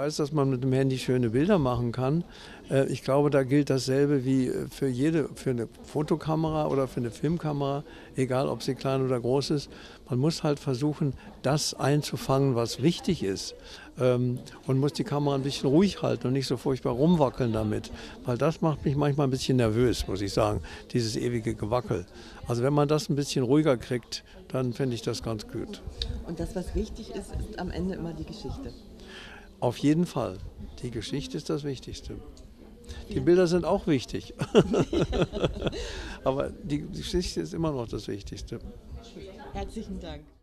weiß, dass man mit dem Handy schöne Bilder machen kann. Ich glaube, da gilt dasselbe wie für eine Fotokamera oder für eine Filmkamera, egal ob sie klein oder groß ist. Man muss halt versuchen, das einzufangen, was wichtig ist. Und muss die Kamera ein bisschen ruhig halten und nicht so furchtbar rumwackeln damit. Weil das macht mich manchmal ein bisschen nervös, muss ich sagen, dieses ewige Gewackel. Also wenn man das ein bisschen ruhiger kriegt, dann fände ich das ganz gut. Und das, was wichtig ist, ist am Ende immer die Geschichte. Auf jeden Fall. Die Geschichte ist das Wichtigste. Die Bilder sind auch wichtig. Aber die Geschichte ist immer noch das Wichtigste. Herzlichen Dank.